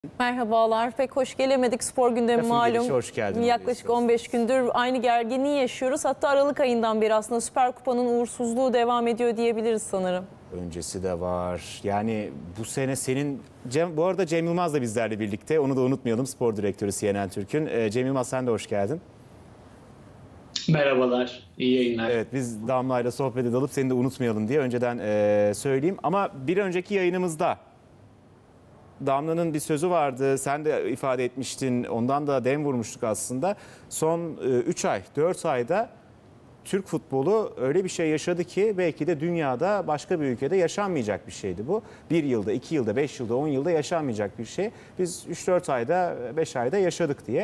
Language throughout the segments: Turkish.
Merhabalar. Pek hoş gelemedik. Spor gündemi malum. Hoş geldin. Yaklaşık 15 gündür aynı gerginliği yaşıyoruz. Hatta Aralık ayından beri aslında Süper Kupa'nın uğursuzluğu devam ediyor diyebiliriz sanırım. Öncesi de var. Yani bu sene senin... bu arada Cem Yılmaz da bizlerle birlikte. Onu da unutmayalım. Spor direktörü CNN Türk'ün. Cem Yılmaz, sen de hoş geldin. Merhabalar, iyi yayınlar. Evet, biz Damla'yla sohbete dalıp seni de unutmayalım diye önceden söyleyeyim. Ama bir önceki yayınımızda Damla'nın bir sözü vardı. Sen de ifade etmiştin. Ondan da dem vurmuştuk aslında. Son 3 ay, 4 ayda Türk futbolu öyle bir şey yaşadı ki belki de dünyada başka bir ülkede yaşanmayacak bir şeydi bu. 1 yılda, 2 yılda, 5 yılda, 10 yılda yaşanmayacak bir şey. Biz 3-4 ayda, 5 ayda yaşadık diye.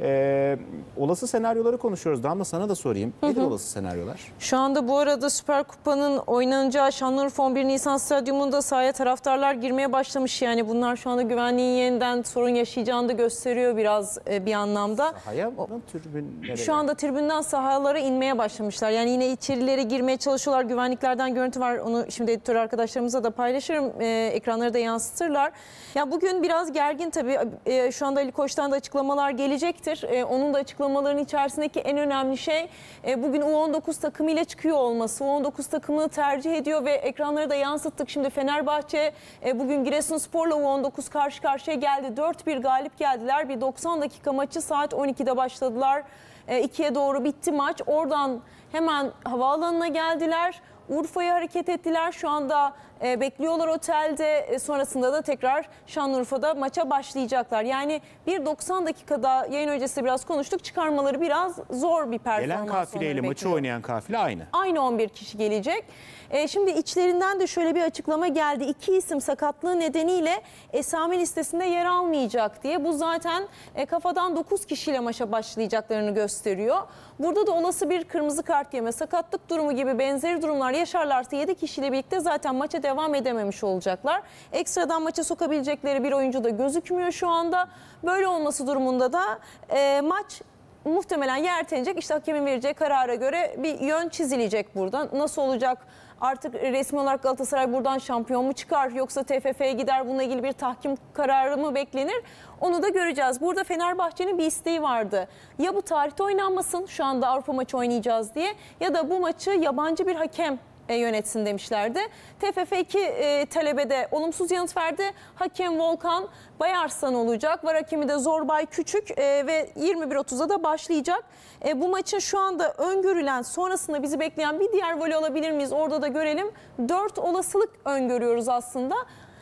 Olası senaryoları konuşuyoruz. Damla, sana da sorayım. Nedir olası senaryolar? Şu anda bu arada Süper Kupa'nın oynanacağı Şanlıurfa 11 Nisan Stadyumunda sahaya taraftarlar girmeye başlamış. Yani bunlar şu anda güvenliğin yeniden sorun yaşayacağını da gösteriyor biraz bir anlamda. Sahaya mı? Tribün Şu anda tribünden sahalara inmeye başlamışlar. Yani yine içerilere girmeye çalışıyorlar. Güvenliklerden görüntü var. Onu şimdi editör arkadaşlarımıza da paylaşırım. Ekranları da yansıtırlar. Ya bugün biraz gergin tabii. Şu anda Ali Koç'tan da açıklamalar gelecektir. Onun da açıklamalarının içerisindeki en önemli şey bugün U19 takımıyla çıkıyor olması. U19 takımını tercih ediyor ve ekranları da yansıttık. Şimdi Fenerbahçe bugün Giresunspor'la U19 karşı karşıya geldi. 4-1 galip geldiler. Bir 90 dakika maçı saat 12'de başladılar. 2'ye doğru bitti maç. Oradan hemen havaalanına geldiler. Urfa'ya hareket ettiler. Şu anda bekliyorlar otelde. Sonrasında da tekrar Şanlıurfa'da maça başlayacaklar. Yani bir 90 dakikada yayın öncesi biraz konuştuk. Çıkarmaları biraz zor bir performans. Gelen kafileyle maçı oynayan kafile aynı. Aynı 11 kişi gelecek. Şimdi içlerinden de şöyle bir açıklama geldi. 2 isim sakatlığı nedeniyle esami listesinde yer almayacak diye. Bu zaten kafadan 9 kişiyle maça başlayacaklarını gösteriyor. Burada da olası bir kırmızı kart yeme, sakatlık durumu gibi benzeri durumlar yaşarlarsa 7 kişiyle birlikte zaten maça devam edememiş olacaklar. Ekstradan maça sokabilecekleri bir oyuncu da gözükmüyor şu anda. Böyle olması durumunda da maç muhtemelen ya ertelenecek, işte hakemin vereceği karara göre bir yön çizilecek burada. Nasıl olacak? Artık resmi olarak Galatasaray buradan şampiyon mu çıkar yoksa TFF'ye gider, bununla ilgili bir tahkim kararı mı beklenir? Onu da göreceğiz. Burada Fenerbahçe'nin bir isteği vardı. Ya bu tarihte oynanmasın, şu anda Avrupa maçı oynayacağız diye, ya da bu maçı yabancı bir hakem yönetsin demişlerdi. TFF 2 talebede olumsuz yanıt verdi. Hakem Volkan Bayarslan olacak. Var hakemi de Zorbay Küçük ve 21.30'da da başlayacak. Bu maçın şu anda öngörülen, sonrasında bizi bekleyen bir diğer voley alabilir miyiz? Orada da görelim. 4 olasılık öngörüyoruz aslında.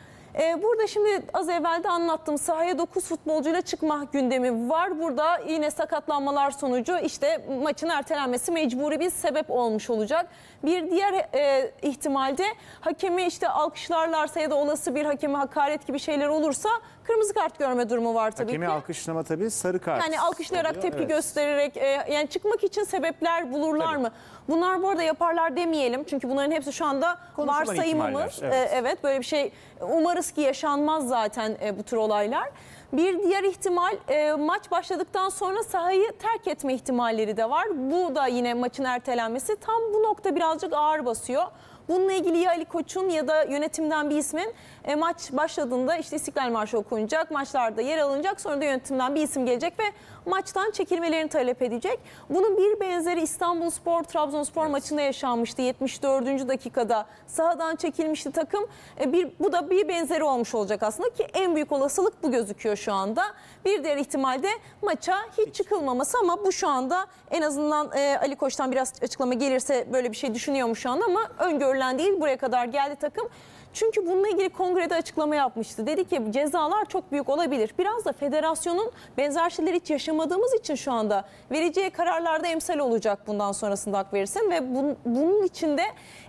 Burada şimdi az evvel de anlattım, sahaya 9 futbolcuyla çıkma gündemi var. Burada yine sakatlanmalar sonucu işte maçın ertelenmesi mecburi bir sebep olmuş olacak. Bir diğer ihtimalde hakemi işte alkışlarlarsa ya da olası bir hakeme hakaret gibi şeyler olursa kırmızı kart görme durumu var tabii Hakemi ki. alkışlama tabii, sarı kart. Yani alkışlayarak oluyor. tepki Evet. göstererek yani çıkmak için sebepler bulurlar Tabii. mı? Bunlar bu arada yaparlar demeyelim. Çünkü bunların hepsi şu anda Konuşulan varsayımımız. ihtimaller, Evet, böyle bir şey umarız ki yaşanmaz zaten bu tür olaylar. Bir diğer ihtimal maç başladıktan sonra sahayı terk etme ihtimalleri de var. Bu da yine maçın ertelenmesi. Tam bu nokta birazcık ağır basıyor. Bununla ilgili ya Ali Koç'un ya da yönetimden bir ismin maç başladığında işte İstiklal Marşı okunacak, maçlarda yer alınacak, sonra da yönetimden bir isim gelecek ve maçtan çekilmelerini talep edecek. Bunun bir benzeri İstanbulspor Trabzonspor maçında yaşanmıştı. 74. dakikada sahadan çekilmişti takım. Bu da bir benzeri olmuş olacak aslında ki en büyük olasılık bu gözüküyor şu anda. Bir diğer ihtimalde maça hiç çıkılmaması, ama bu şu anda en azından Ali Koç'tan biraz açıklama gelirse böyle bir şey düşünüyormuş şu anda, ama öngörülen değil, buraya kadar geldi takım. Çünkü bununla ilgili kongrede açıklama yapmıştı. Dedi ki cezalar çok büyük olabilir. Biraz da federasyonun benzer şeyleri hiç yaşamadığımız için şu anda vereceği kararlarda emsal olacak bundan sonrasında, hak verirsin. Ve bunun içinde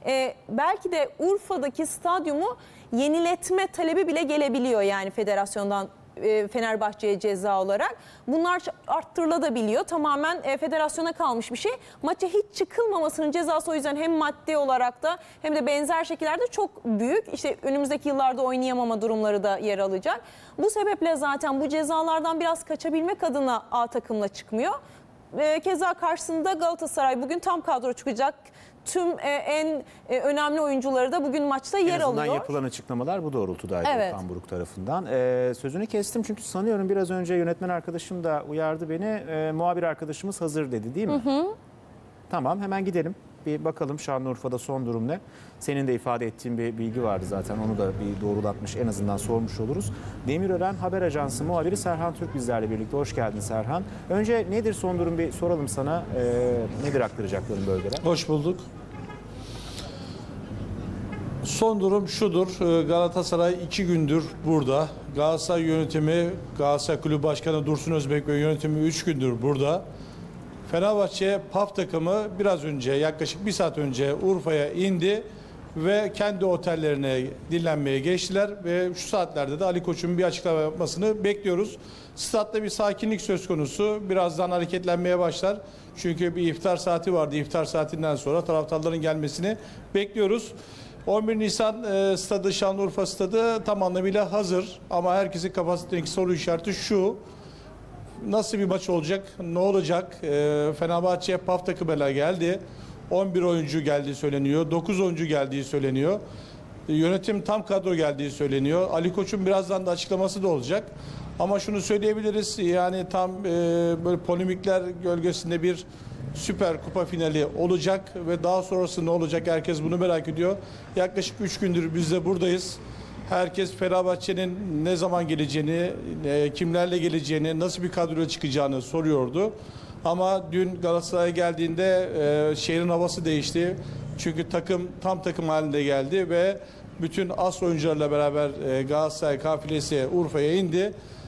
belki de Urfa'daki stadyumu yeniletme talebi bile gelebiliyor, yani federasyondan Fenerbahçe'ye ceza olarak. Bunlar arttırılabiliyor. Tamamen federasyona kalmış bir şey. Maça hiç çıkılmamasının cezası o yüzden hem maddi olarak da hem de benzer şekillerde çok büyük. İşte önümüzdeki yıllarda oynayamama durumları da yer alacak. Bu sebeple zaten bu cezalardan biraz kaçabilmek adına A takımla çıkmıyor. Keza karşısında Galatasaray bugün tam kadro çıkacak. tüm en önemli oyuncuları da bugün maçta yer En azından alıyor. yapılan açıklamalar bu doğrultudaydı Evet. Okan Buruk tarafından. Sözünü kestim çünkü sanıyorum biraz önce yönetmen arkadaşım da uyardı beni. Muhabir arkadaşımız hazır dedi değil mi? Tamam, hemen gidelim. Bir bakalım Şanlıurfa'da son durum ne? Senin de ifade ettiğin bir bilgi vardı zaten. Onu da bir doğrulatmış, en azından sormuş oluruz. Demirören Haber Ajansı muhabiri Serhan Türk bizlerle birlikte. Hoş geldin Serhan. Önce nedir son durum bir soralım sana. Nedir aktaracakların bölgede? Hoş bulduk. Son durum şudur. Galatasaray 2 gündür burada. Galatasaray yönetimi, Galatasaray Kulübü Başkanı Dursun Özbek ve yönetimi 3 gündür burada. Fenerbahçe PAF takımı biraz önce, yaklaşık 1 saat önce Urfa'ya indi ve kendi otellerine dinlenmeye geçtiler ve şu saatlerde de Ali Koç'un bir açıklama yapmasını bekliyoruz. Statta bir sakinlik söz konusu. Birazdan hareketlenmeye başlar. Çünkü bir iftar saati vardı. İftar saatinden sonra taraftarların gelmesini bekliyoruz. 11 Nisan stadı, Şanlıurfa stadı tam anlamıyla hazır. Ama herkesin kafasındaki soru işareti şu: nasıl bir maç olacak? Ne olacak? Fenerbahçe'ye PAF takımıyla geldi. 11 oyuncu geldiği söyleniyor. 9 oyuncu geldiği söyleniyor. Yönetim tam kadro geldiği söyleniyor. Ali Koç'un birazdan da açıklaması da olacak. Ama şunu söyleyebiliriz. Yani tam böyle polemikler gölgesinde bir Süper Kupa finali olacak ve daha sonrası ne olacak? Herkes bunu merak ediyor. Yaklaşık 3 gündür biz de buradayız. Herkes Fenerbahçe'nin ne zaman geleceğini, kimlerle geleceğini, nasıl bir kadroya çıkacağını soruyordu. Ama dün Galatasaray'a geldiğinde şehrin havası değişti. Çünkü takım tam takım halinde geldi ve bütün as oyuncularla beraber Galatasaray kafilesi Urfa'ya indi.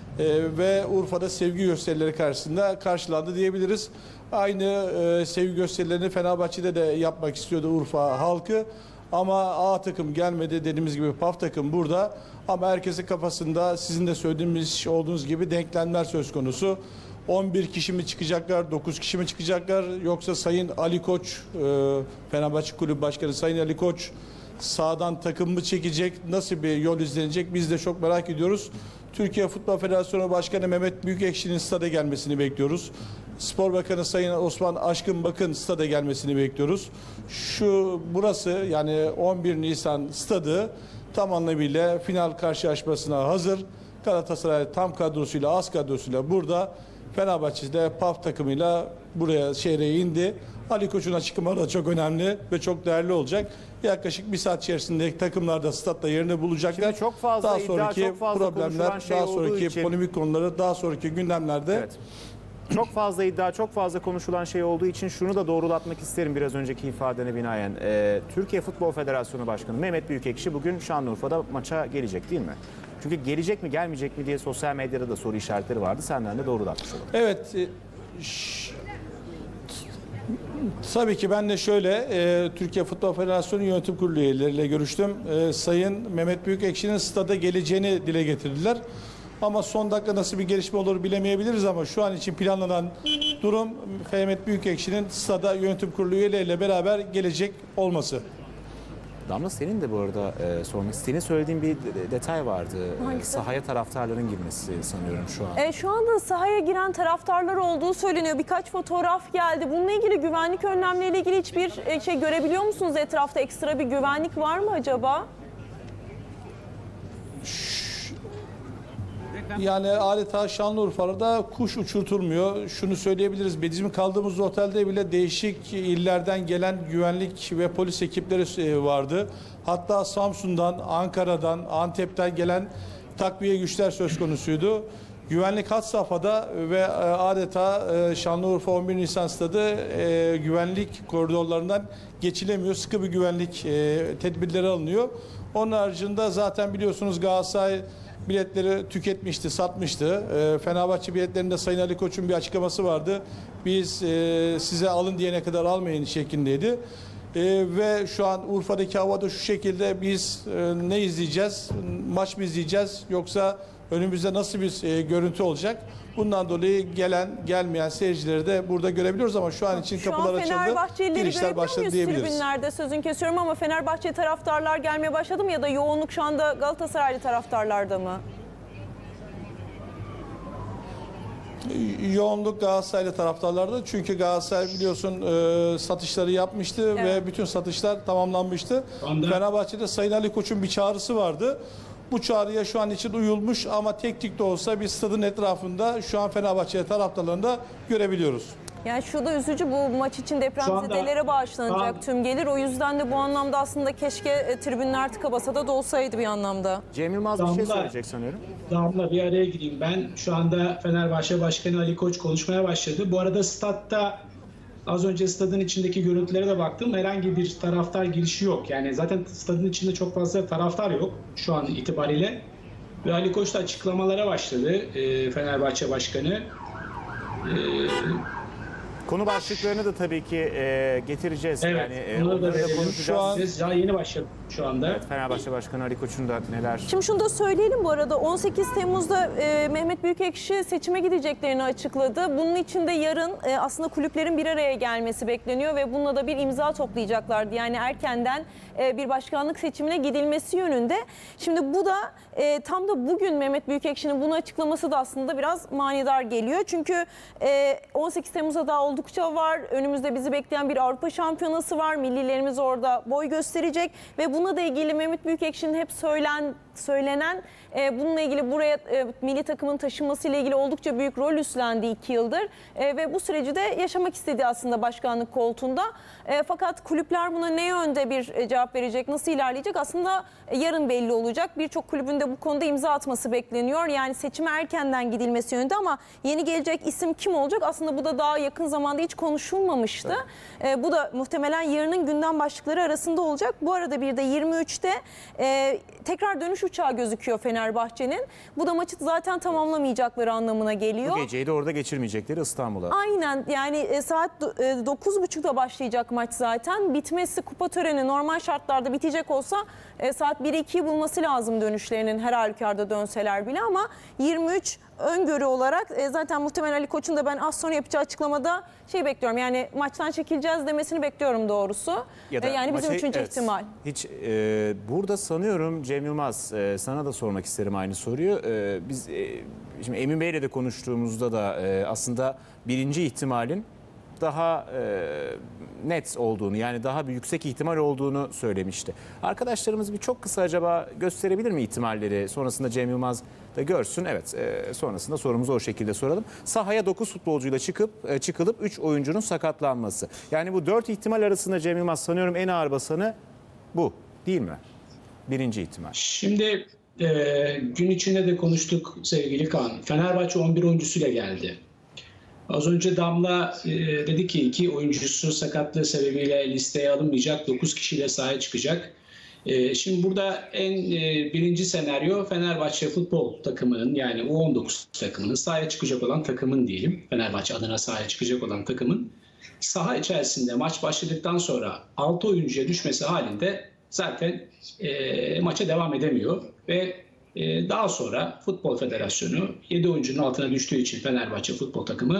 Ve Urfa'da sevgi gösterileri karşısında karşılandı diyebiliriz. Aynı sevgi gösterilerini Fenerbahçe'de de yapmak istiyordu Urfa halkı. Ama A takım gelmedi, dediğimiz gibi PAF takım burada. Ama herkesin kafasında sizin de söylediğiniz olduğunuz gibi denklemler söz konusu. 11 kişi mi çıkacaklar, 9 kişi mi çıkacaklar, yoksa Sayın Ali Koç, Fenerbahçe Kulübü Başkanı Sayın Ali Koç sağdan takım mı çekecek, nasıl bir yol izlenecek biz de çok merak ediyoruz. Türkiye Futbol Federasyonu Başkanı Mehmet Büyükekşi'nin stada gelmesini bekliyoruz. Spor Bakanı Sayın Osman Aşkın Bakın stada gelmesini bekliyoruz. Burası yani 11 Nisan stadı tam anlamıyla final karşılaşmasına hazır. Galatasaray tam kadrosuyla, az kadrosuyla burada. Fenerbahçe'de PAF takımıyla buraya şehre indi. Ali Koç'un açıklamaları da çok önemli ve çok değerli olacak. Yaklaşık 1 saat içerisinde takımlar da statta yerini bulacaklar. Şimdi çok fazla daha iddia, sonraki çok fazla problemler, konuşulan şey daha olduğu sonraki için- polemik konuları, daha sonraki gündemlerde Evet. Çok fazla iddia, çok fazla konuşulan şey olduğu için şunu da doğrulatmak isterim biraz önceki ifadene binaen. Türkiye Futbol Federasyonu Başkanı Mehmet Büyükekşi bugün Şanlıurfa'da maça gelecek değil mi? Çünkü gelecek mi gelmeyecek mi diye sosyal medyada da soru işaretleri vardı. Senden de doğrulatmış olalım. evet, tabii ki ben de şöyle Türkiye Futbol Federasyonu Yönetim Kurulu üyeleriyle görüştüm. Sayın Mehmet Büyükekşi'nin stada geleceğini dile getirdiler. Ama son dakika nasıl bir gelişme olur bilemeyebiliriz ama şu an için planlanan durum Mehmet Büyükekşi'nin stada yönetim kurulu üyeleriyle beraber gelecek olması. Damla senin de bu arada sormak senin söylediğin bir detay vardı. Hangisi? Sahaya taraftarların girmesi sanıyorum şu an. Şu anda sahaya giren taraftarlar olduğu söyleniyor. Birkaç fotoğraf geldi. Bununla ilgili güvenlik önlemleriyle ilgili hiçbir şey görebiliyor musunuz etrafta? Ekstra bir güvenlik var mı acaba? Yani adeta Şanlıurfa'da kuş uçurtulmuyor. Şunu söyleyebiliriz. Bizim kaldığımız otelde bile değişik illerden gelen güvenlik ve polis ekipleri vardı. Hatta Samsun'dan, Ankara'dan, Antep'ten gelen takviye güçler söz konusuydu. Güvenlik had safhada ve adeta Şanlıurfa 11 Nisan stadı güvenlik koridorlarından geçilemiyor. Sıkı bir güvenlik tedbirleri alınıyor. Onun haricinde zaten biliyorsunuz Galatasaray biletleri tüketmişti, satmıştı. Fenerbahçe biletlerinde Sayın Ali Koç'un bir açıklaması vardı. Biz size alın diyene kadar almayın şeklindeydi. Ve şu an Urfa'daki havada şu şekilde biz ne izleyeceğiz? Maç mı izleyeceğiz? Yoksa önümüzde nasıl bir görüntü olacak? Bundan dolayı gelen, gelmeyen seyircileri de burada görebiliyoruz ama şu an için kapılar açıldı. Şu an Fenerbahçelileri Girişler görebiliyor başladı muyuz diyebiliriz. tribünlerde? Sözün kesiyorum ama Fenerbahçe taraftarlar gelmeye başladı mı ya da yoğunluk şu anda Galatasaraylı taraftarlarda mı? Yoğunluk Galatasaraylı taraftarlarda. Çünkü Galatasaray biliyorsun satışları yapmıştı ve bütün satışlar tamamlanmıştı. Fenerbahçe'de Sayın Ali Koç'un bir çağrısı vardı. Bu çağrıya şu an için uyulmuş ama tek de olsa bir stadın etrafında şu an Fenerbahçe taraftarlarını da görebiliyoruz. Yani şu da üzücü, bu maç için depremzedelere bağışlanacak tüm gelir. O yüzden de bu anlamda aslında keşke tribünler tıka basa da dolsaydı bir anlamda. Cem Yılmaz bir şey söyleyecek sanıyorum. Damla bir araya gireyim. Ben şu anda Fenerbahçe Başkanı Ali Koç konuşmaya başladı. Bu arada statta az önce stadın içindeki görüntülere de baktım. Herhangi bir taraftar girişi yok. Yani zaten stadın içinde çok fazla taraftar yok şu an itibariyle. Ve Ali Koç da açıklamalara başladı Fenerbahçe Başkanı. Konu başlıklarını da tabii ki getireceğiz. Evet, Yani onları da onları da konuşacağız. Biz daha yeni başladık şu anda. Evet, Fenerbahçe Başkanı Ali Koç'un da neler... Şimdi şunu da söyleyelim bu arada, 18 Temmuz'da Mehmet Büyükekşi seçime gideceklerini açıkladı. Bunun için de yarın aslında kulüplerin bir araya gelmesi bekleniyor ve bununla da bir imza toplayacaklardı. Yani erkenden bir başkanlık seçimine gidilmesi yönünde. Şimdi bu da tam da bugün Mehmet Büyükekşi'nin bunu açıklaması da aslında biraz manidar geliyor. Çünkü 18 Temmuz'a daha oldukça var. Önümüzde bizi bekleyen bir Avrupa Şampiyonası var. Millilerimiz orada boy gösterecek ve buna da ilgili Mehmet Büyükekşi'nin hep söylenen bununla ilgili buraya milli takımın taşınmasıyla ilgili oldukça büyük rol üstlendi 2 yıldır ve bu süreci de yaşamak istedi aslında başkanlık koltuğunda. Fakat kulüpler buna ne yönde bir cevap verecek, nasıl ilerleyecek aslında yarın belli olacak. Birçok kulübün de bu konuda imza atması bekleniyor. Yani seçime erkenden gidilmesi yönünde ama yeni gelecek isim kim olacak? Aslında bu da daha yakın zamanda hiç konuşulmamıştı. Bu da muhtemelen yarının gündem başlıkları arasında olacak. Bu arada bir de 23'te tekrar dönüş uçağı gözüküyor Fenerbahçe'nin. Bu da maçı zaten tamamlamayacakları anlamına geliyor. Bu geceyi de orada geçirmeyecekleri İstanbul'a. Aynen, yani saat 9.30'da başlayacak maç zaten. Bitmesi, kupa töreni normal şartlarda bitecek olsa saat 1'i 2'yi bulması lazım dönüşlerinin, her halükarda dönseler bile ama 23 öngörü olarak zaten muhtemelen Ali Koç'un da ben az sonra yapacağı açıklamada bekliyorum. Yani maçtan çekileceğiz demesini bekliyorum doğrusu. Ya da yani bizim maçı, üçüncü evet, ihtimal. Hiç burada sanıyorum Cem Yılmaz, sana da sormak isterim aynı soruyu. Biz şimdi Emin Bey'le de konuştuğumuzda da aslında birinci ihtimalin daha net olduğunu, yani daha bir yüksek ihtimal olduğunu söylemişti. Arkadaşlarımız bir çok kısa acaba gösterebilir mi ihtimalleri? Sonrasında Cem Yılmaz da görsün. Evet, sonrasında sorumuzu o şekilde soralım. Sahaya 9 futbolcuyla çıkılıp 3 oyuncunun sakatlanması. Yani bu 4 ihtimal arasında Cem Yılmaz sanıyorum en ağır basanı bu değil mi? Birinci ihtimal. Şimdi gün içinde de konuştuk sevgili Kaan. Fenerbahçe 11 oyuncusuyla geldi. Az önce Damla dedi ki 2 oyuncusu sakatlığı sebebiyle listeye alınmayacak, 9 kişiyle sahaya çıkacak. Şimdi burada birinci senaryo Fenerbahçe futbol takımının, yani U19 takımının sahaya çıkacak olan takımın diyelim. Fenerbahçe adına sahaya çıkacak olan takımın saha içerisinde maç başladıktan sonra 6 oyuncuya düşmesi halinde zaten maça devam edemiyor ve daha sonra Futbol Federasyonu 7 oyuncunun altına düştüğü için Fenerbahçe futbol takımı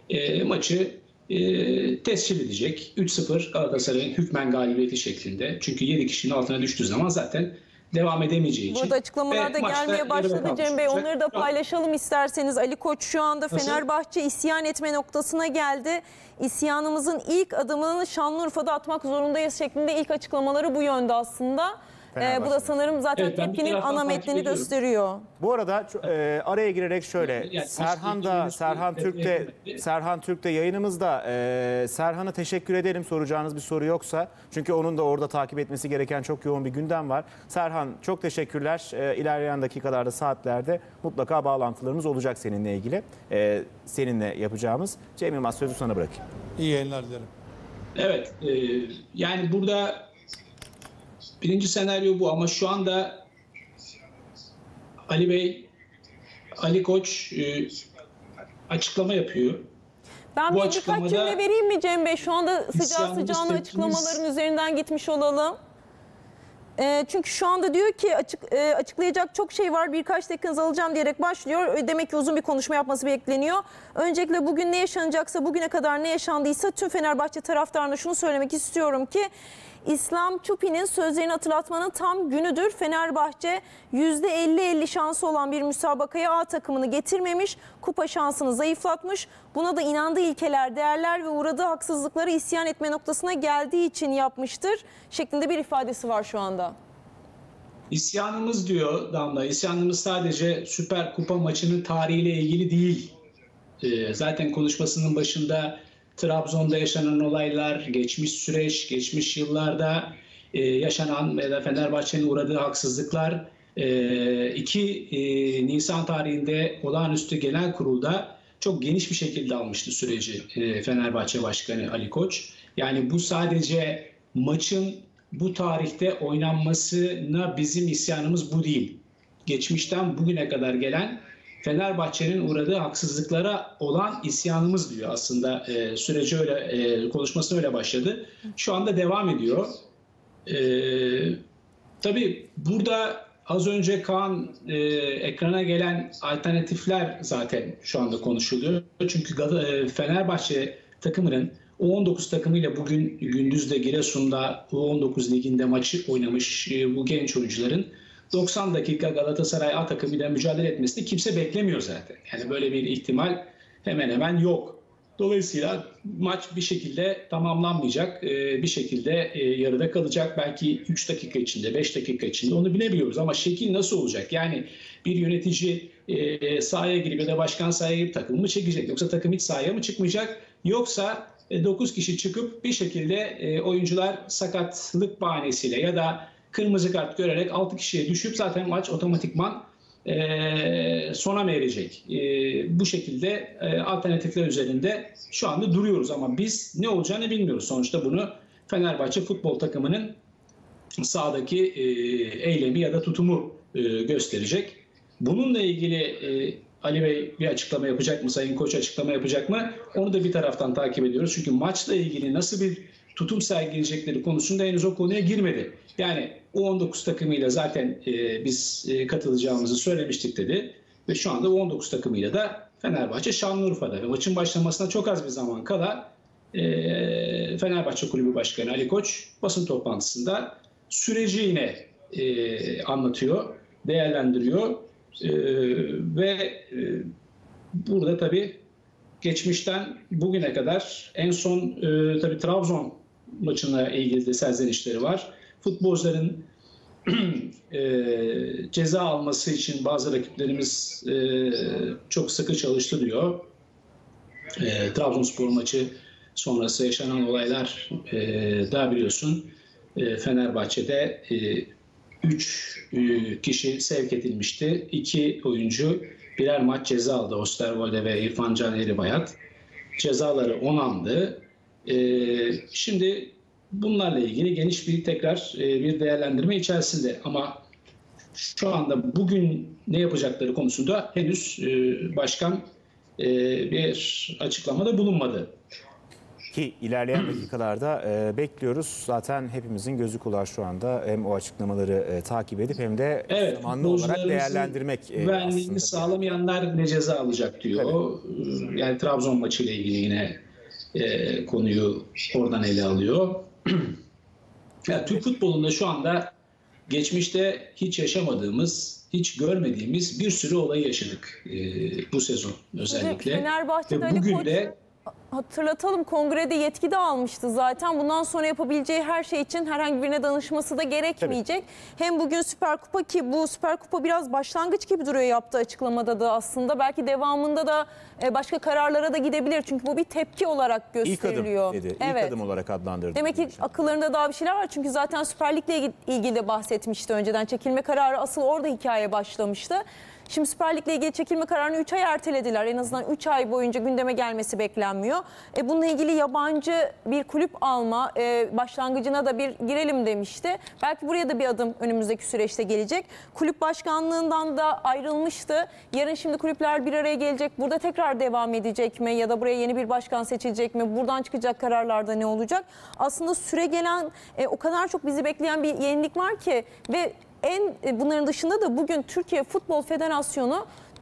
maçı tescil edecek. 3-0 Galatasaray'ın hükmen galibiyeti şeklinde. Çünkü 7 kişinin altına düştüğü zaman zaten devam edemeyeceği için. Burada açıklamalar da gelmeye başladı Cem Bey. Onları da paylaşalım isterseniz. Ali Koç şu anda Fenerbahçe isyan etme noktasına geldi. İsyanımızın ilk adımını Şanlıurfa'da atmak zorundayız şeklinde ilk açıklamaları bu yönde aslında. Bu da sanırım zaten tepkinin ana metnini gösteriyor. Bu arada araya girerek şöyle, Yani Serhan Türk de yayınımızda. Serhan'a teşekkür edelim soracağınız bir soru yoksa. Çünkü onun da orada takip etmesi gereken çok yoğun bir gündem var. Serhan, çok teşekkürler. İlerleyen dakikalarda, saatlerde mutlaka bağlantılarımız olacak seninle ilgili. Seninle yapacağımız. Cem Yılmaz, sözü sana bırakayım. İyi yayınlar dilerim. Evet, yani burada birinci senaryo bu ama şu anda Ali Bey, Ali Koç açıklama yapıyor. Ben birkaç cümle vereyim mi Cem Bey? Şu anda sıcağına açıklamaların üzerinden gitmiş olalım. Çünkü şu anda diyor ki açıklayacak çok şey var, birkaç dakikanızı alacağım diyerek başlıyor. Demek ki uzun bir konuşma yapması bekleniyor. Öncelikle bugün ne yaşanacaksa, bugüne kadar ne yaşandıysa tüm Fenerbahçe taraftarına şunu söylemek istiyorum ki İslam Çupi'nin sözlerini hatırlatmanın tam günüdür. Fenerbahçe %50-50 şansı olan bir müsabakaya A takımını getirmemiş, kupa şansını zayıflatmış. Buna da inandığı ilkeler, değerler ve uğradığı haksızlıkları isyan etme noktasına geldiği için yapmıştır şeklinde bir ifadesi var şu anda. İsyanımız diyor Damla, isyanımız sadece Süper Kupa maçının tarihiyle ilgili değil. Zaten konuşmasının başında Trabzon'da yaşanan olaylar, geçmiş süreç, geçmiş yıllarda yaşanan ya da Fenerbahçe'nin uğradığı haksızlıklar, 2 Nisan tarihinde olağanüstü genel kurulda çok geniş bir şekilde almıştı süreci Fenerbahçe Başkanı Ali Koç. Yani bu sadece maçın bu tarihte oynanmasına bizim isyanımız bu değil. Geçmişten bugüne kadar gelen Fenerbahçe'nin uğradığı haksızlıklara olan isyanımız diyor aslında. Süreci öyle, konuşması öyle başladı. Şu anda devam ediyor. Tabii burada az önce Kaan ekrana gelen alternatifler zaten şu anda konuşuluyor. Çünkü Fenerbahçe takımının U19 takımıyla bugün gündüzde Giresun'da U19 liginde maçı oynamış bu genç oyuncuların 90 dakika Galatasaray A takımıyla mücadele etmesini kimse beklemiyor zaten. Yani böyle bir ihtimal hemen hemen yok. Dolayısıyla maç bir şekilde tamamlanmayacak, bir şekilde yarıda kalacak. Belki 3 dakika içinde, 5 dakika içinde onu bilebiliyoruz. Ama şekil nasıl olacak? Yani bir yönetici sahaya girip ya da başkan sahaya girip takımı mı çekecek? Yoksa takım hiç sahaya mı çıkmayacak? Yoksa 9 kişi çıkıp bir şekilde oyuncular sakatlık bahanesiyle ya da kırmızı kart görerek 6 kişiye düşüp zaten maç otomatikman sona mı erecek? Bu şekilde alternatifler üzerinde şu anda duruyoruz ama biz ne olacağını bilmiyoruz. Sonuçta bunu Fenerbahçe futbol takımının sahadaki eylemi ya da tutumu gösterecek. Bununla ilgili Ali Bey bir açıklama yapacak mı? Sayın Koç açıklama yapacak mı? Onu da bir taraftan takip ediyoruz. Çünkü maçla ilgili nasıl bir tutum sergileyecekleri konusunda henüz o konuya girmedi. Yani U19 takımıyla zaten biz katılacağımızı söylemiştik dedi. Ve şu anda U19 takımıyla da Fenerbahçe Şanlıurfa'da. Ve maçın başlamasına çok az bir zaman kala Fenerbahçe Kulübü Başkanı Ali Koç basın toplantısında süreci yine anlatıyor, değerlendiriyor. Ve burada tabii geçmişten bugüne kadar en son tabii Trabzon maçına ilgili de serzenişleri var. Futbolcuların ceza alması için bazı rakiplerimiz çok sıkı çalıştı diyor. Trabzonspor maçı sonrası yaşanan olaylar daha biliyorsun Fenerbahçe'de 3 kişi sevk edilmişti. 2 oyuncu birer maç ceza aldı. Osterwolde ve İrfan Can Eğribayat. Cezaları onandı. Şimdi bunlarla ilgili geniş bir tekrar bir değerlendirme içerisinde. Ama şu anda bugün ne yapacakları konusunda henüz başkan bir açıklamada bulunmadı. Ki ilerleyen dakikalarda bekliyoruz. Zaten hepimizin gözü kulağı şu anda hem o açıklamaları takip edip hem de zamanlı olarak değerlendirmek. Güvenliğini sağlamayanlar ne ceza alacak diyor. Evet. Yani Trabzon maçıyla ilgili yine konuyu oradan ele alıyor. Yani Türk futbolunda şu anda geçmişte hiç yaşamadığımız, hiç görmediğimiz bir sürü olayı yaşadık bu sezon özellikle. Fenerbahçe'de ve bugün de hatırlatalım, kongrede yetki de almıştı zaten. Bundan sonra yapabileceği her şey için herhangi birine danışması da gerekmeyecek. Tabii. Hem bugün Süper Kupa, ki bu Süper Kupa biraz başlangıç gibi duruyor yaptığı açıklamada da aslında. Belki devamında da başka kararlara da gidebilir. Çünkü bu bir tepki olarak gösteriliyor. İlk adım dedi. Evet. İlk adım olarak adlandırdı. Demek ki akıllarında daha bir şeyler var. Çünkü zaten Süper Lig'le ilgili de bahsetmişti önceden. Çekilme kararı asıl orada hikaye başlamıştı. Şimdi Süper Lig'le ilgili çekilme kararını 3 ay ertelediler. En azından 3 ay boyunca gündeme gelmesi beklenmiyor. Bununla ilgili yabancı bir kulüp alma başlangıcına da bir girelim demişti. Belki buraya da bir adım önümüzdeki süreçte gelecek. Kulüp başkanlığından da ayrılmıştı. Yarın şimdi kulüpler bir araya gelecek. Burada tekrar devam edecek mi? Ya da buraya yeni bir başkan seçilecek mi? Buradan çıkacak kararlarda ne olacak? Aslında süre gelen o kadar çok bizi bekleyen bir yenilik var ki ve bunların dışında da bugün Türkiye Futbol Federasyonu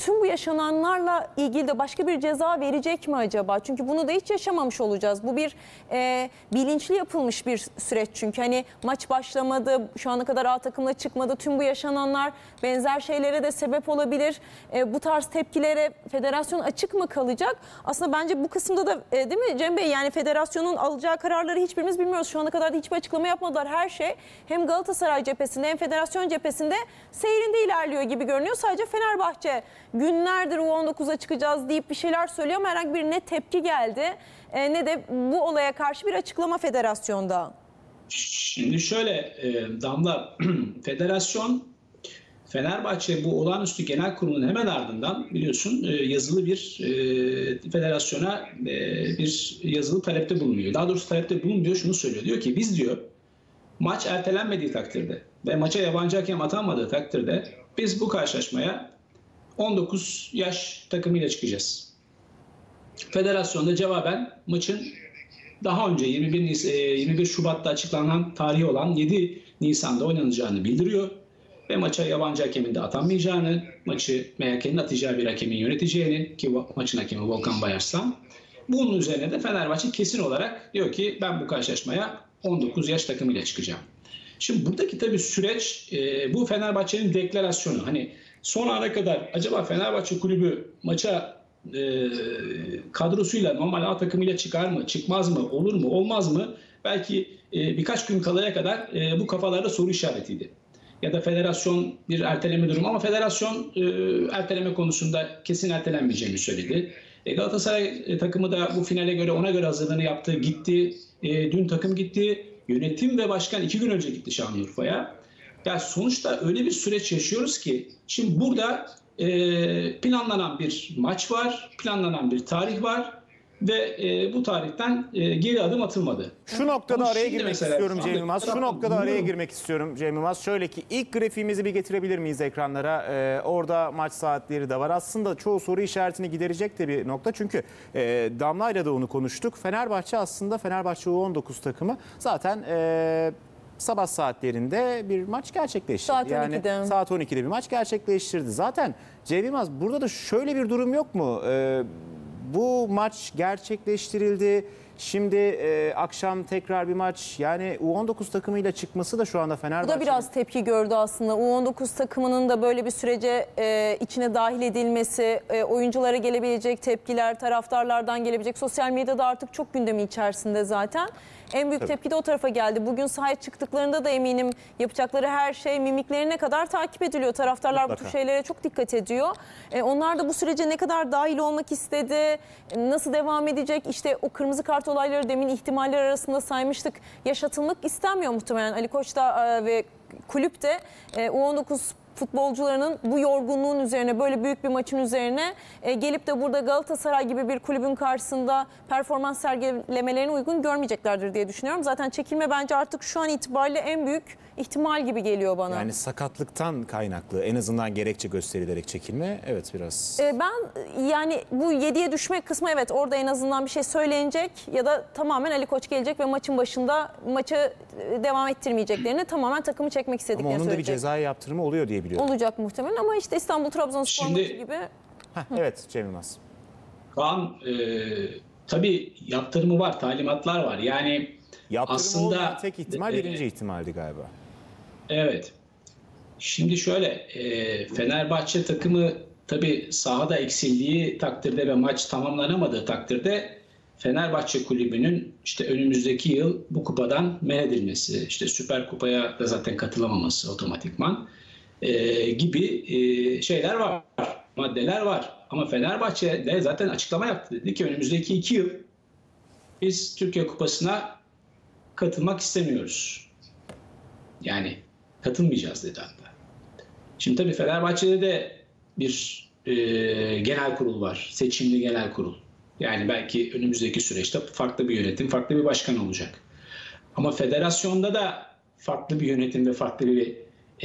tüm bu yaşananlarla ilgili de başka bir ceza verecek mi acaba? Çünkü bunu da hiç yaşamamış olacağız. Bu bir bilinçli yapılmış bir süreç çünkü. Hani maç başlamadı, şu ana kadar A takımla çıkmadı. Tüm bu yaşananlar benzer şeylere de sebep olabilir. Bu tarz tepkilere federasyon açık mı kalacak? Aslında bence bu kısımda da değil mi Cem Bey? Yani federasyonun alacağı kararları hiçbirimiz bilmiyoruz. Şu ana kadar da hiçbir açıklama yapmadılar. Her şey hem Galatasaray cephesinde hem federasyon cephesinde seyrinde ilerliyor gibi görünüyor. Sadece Fenerbahçe günlerdir U19'a çıkacağız deyip bir şeyler söylüyor ama herhangi bir ne tepki geldi ne de bu olaya karşı bir açıklama federasyonda. Şimdi şöyle Damla, federasyon Fenerbahçe bu olağanüstü genel kurulun hemen ardından biliyorsun yazılı bir federasyona bir yazılı talepte bulunuyor. Daha doğrusu talepte bulunuyor, şunu söylüyor. Diyor ki biz diyor maç ertelenmediği takdirde ve maça yabancı hakem atanmadığı takdirde biz bu karşılaşmaya 19 yaş takımıyla çıkacağız. Federasyon da cevaben maçın daha önce 21 Şubat'ta açıklanan tarihi olan 7 Nisan'da oynanacağını bildiriyor. Ve maça yabancı hakemin de atanmayacağını, maçı MHK'nin atacağı bir hakemin yöneteceğini, ki maçın hakemi Volkan Bayarslan. Bunun üzerine de Fenerbahçe kesin olarak diyor ki ben bu karşılaşmaya 19 yaş takımıyla çıkacağım. Şimdi buradaki tabii süreç bu Fenerbahçe'nin deklarasyonu. Hani son ana kadar acaba Fenerbahçe kulübü maça kadrosuyla normal A takımıyla çıkar mı, çıkmaz mı, olur mu, olmaz mı? Belki birkaç gün kalaya kadar bu kafalarda soru işaretiydi. Ya da federasyon bir erteleme durumu ama federasyon erteleme konusunda kesin ertelenmeyeceğini söyledi. Galatasaray takımı da bu finale göre ona göre hazırlığını yaptı, gitti. Dün takım gitti. Yönetim ve başkan 2 gün önce gitti Şanlıurfa'ya. Yani sonuçta öyle bir süreç yaşıyoruz ki şimdi burada planlanan bir maç var, planlanan bir tarih var ve bu tarihten geri adım atılmadı. Şu noktada Ama araya şimdi girmek mesela istiyorum şu anda- Cem Yılmaz. Şu noktada araya girmek istiyorum Cem Yılmaz. Şöyle ki ilk grafiğimizi bir getirebilir miyiz ekranlara? Orada maç saatleri de var. Aslında çoğu soru işaretini giderecek de bir nokta. Çünkü Damla'yla da onu konuştuk. Fenerbahçe aslında Fenerbahçe U19 takımı zaten sabah saatlerinde bir maç gerçekleştirdi. Saat 12'de. Yani saat 12'de bir maç gerçekleştirdi. Zaten Cem Yılmaz burada da şöyle bir durum yok mu? Bu maç gerçekleştirildi. Şimdi akşam tekrar bir maç. Yani U19 takımıyla çıkması da şu anda Bu Fenerbahçe. da biraz tepki gördü aslında. U19 takımının da böyle bir sürece içine dahil edilmesi, oyunculara gelebilecek tepkiler, taraftarlardan gelebilecek. Sosyal medyada artık çok gündemi içerisinde zaten. En büyük tepki de o tarafa geldi. Bugün sahaya çıktıklarında da eminim yapacakları her şey mimiklerine kadar takip ediliyor. Taraftarlar bu tür şeylere çok dikkat ediyor. Onlar da bu sürece ne kadar dahil olmak istedi, nasıl devam edecek? İşte o kırmızı kart olayları demin ihtimaller arasında saymıştık. Yaşatılmak istenmiyor muhtemelen. Ali Koç da ve kulüp de U19 futbolcularının bu yorgunluğun üzerine, böyle büyük bir maçın üzerine gelip de burada Galatasaray gibi bir kulübün karşısında performans sergilemelerine uygun görmeyeceklerdir diye düşünüyorum. Zaten çekilme bence artık şu an itibariyle en büyük ihtimal gibi geliyor bana. Yani sakatlıktan kaynaklı en azından gerekçe gösterilerek çekilme. Evet biraz. Ben yani bu 7'ye düşme kısmı evet orada en azından bir şey söylenecek ya da tamamen Ali Koç gelecek ve maçın başında maçı devam ettirmeyeceklerini, tamamen takımı çekmek Ama istediklerini onun da bir söyleyecek. cezai yaptırımı oluyor diye biliyorum. Olacak muhtemelen ama işte İstanbul-Trabzonspor Şimdi- maçı gibi. Evet Cem Yılmaz. Kaan tabii yaptırımı var, talimatlar var. Yani Yaptırımı aslında olmayan tek ihtimal birinci ihtimaldi galiba. evet. Şimdi şöyle Fenerbahçe takımı tabii sahada eksildiği takdirde ve maç tamamlanamadığı takdirde Fenerbahçe kulübünün işte önümüzdeki yıl bu kupadan men edilmesi, işte Süper Kupa'ya da zaten katılamaması otomatikman gibi şeyler var, maddeler var. Ama Fenerbahçe de zaten açıklama yaptı. Dedi ki önümüzdeki 2 yıl biz Türkiye Kupası'na katılmak istemiyoruz. Yani katılmayacağız dedi hatta. Şimdi tabii Fenerbahçe'de de bir genel kurul var. Seçimli genel kurul. Yani belki önümüzdeki süreçte farklı bir yönetim, farklı bir başkan olacak. Ama federasyonda da farklı bir yönetim ve farklı bir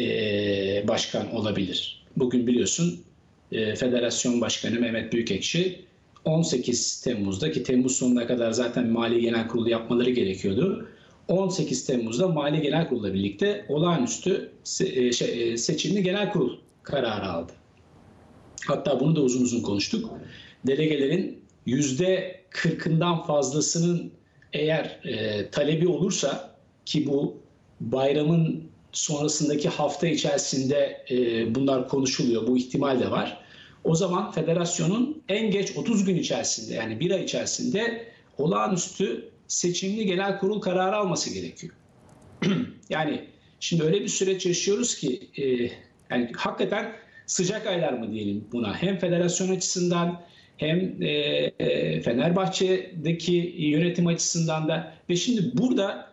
başkan olabilir. Bugün biliyorsun federasyon başkanı Mehmet Büyükekşi 18 Temmuz'da, ki Temmuz sonuna kadar zaten Mali Genel Kurulu yapmaları gerekiyordu. 18 Temmuz'da Mali Genel Kurulu'la birlikte olağanüstü seçimli genel kurul kararı aldı. Hatta bunu da uzun uzun konuştuk. Delegelerin %40'ından fazlasının eğer talebi olursa, ki bu bayramın sonrasındaki hafta içerisinde bunlar konuşuluyor, bu ihtimal de var. O zaman federasyonun en geç 30 gün içerisinde, yani bir ay içerisinde olağanüstü seçimli genel kurul kararı alması gerekiyor. Yani şimdi öyle bir süreç yaşıyoruz ki yani hakikaten sıcak aylar mı diyelim buna. Hem federasyon açısından hem Fenerbahçe'deki yönetim açısından da. Ve şimdi burada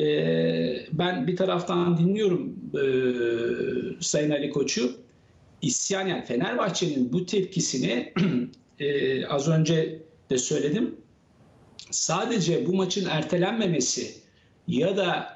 ben bir taraftan dinliyorum Sayın Ali Koç'u. İsyan, yani Fenerbahçe'nin bu tepkisini az önce de söyledim. Sadece bu maçın ertelenmemesi ya da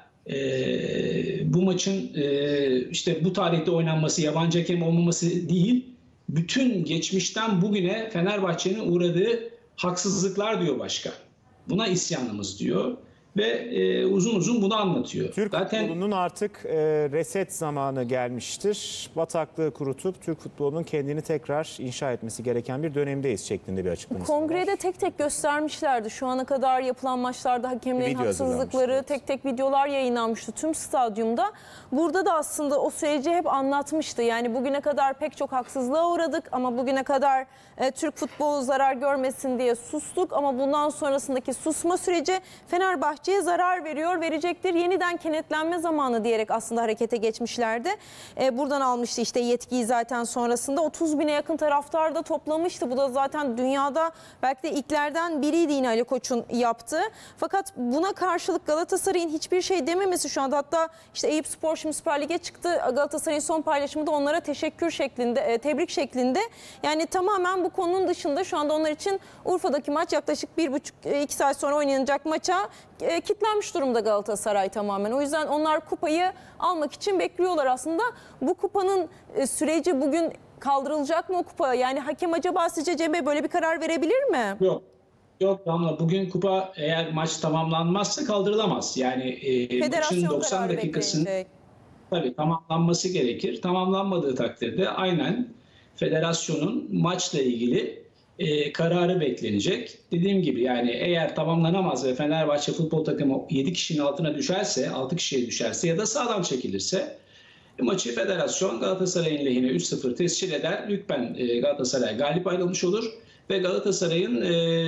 bu maçın işte bu tarihte oynanması, yabancı hakem olmaması değil, bütün geçmişten bugüne Fenerbahçe'nin uğradığı haksızlıklar diyor başkan. Buna isyanımız diyor ve uzun uzun bunu anlatıyor. Türk futbolunun artık reset zamanı gelmiştir. Bataklığı kurutup Türk futbolunun kendini tekrar inşa etmesi gereken bir dönemdeyiz şeklinde bir açıklaması var. Kongrede tek tek göstermişlerdi. Şu ana kadar yapılan maçlarda hakemlerin Video haksızlıkları, hazırlanmıştı, tek tek videolar yayınlanmıştı tüm stadyumda. Burada da aslında o süreci hep anlatmıştı. Yani bugüne kadar pek çok haksızlığa uğradık ama bugüne kadar Türk futbolu zarar görmesin diye sustuk. Ama bundan sonrasındaki susma süreci Fenerbahçe'ye zarar veriyor, verecektir. Yeniden kenetlenme zamanı diyerek aslında harekete geçmişlerdi. Buradan almıştı işte yetkiyi zaten sonrasında. 30 bine yakın taraftar da toplamıştı. Bu da zaten dünyada belki de ilklerden biriydi yine Ali Koç'un yaptığı. Fakat buna karşılık Galatasaray'ın hiçbir şey dememesi şu anda, hatta işte Eyüp Spor şimdi Süper Lig'e çıktı. Galatasaray'ın son paylaşımında onlara teşekkür şeklinde, tebrik şeklinde. Yani tamamen bu konunun dışında şu anda onlar için Urfa'daki maç yaklaşık 1,5-2 saat sonra oynanacak maça kitlenmiş durumda Galatasaray tamamen. O yüzden onlar kupayı almak için bekliyorlar aslında. Bu kupanın süreci bugün kaldırılacak mı o kupa? Yani hakem acaba sizce Cem Bey böyle bir karar verebilir mi? Yok. Yok Damla, bugün kupa eğer maç tamamlanmazsa kaldırılamaz. Yani maçın 90 dakikasının tabii tamamlanması gerekir. Tamamlanmadığı takdirde aynen federasyonun maçla ilgili kararı beklenecek. Dediğim gibi yani eğer tamamlanamaz ve Fenerbahçe futbol takımı 7 kişinin altına düşerse, 6 kişiye düşerse ya da sağdan çekilirse maçı federasyon Galatasaray'ın lehine 3-0 tescil eder. Hükmen Galatasaray galip ayrılmış olur. Ve Galatasaray'ın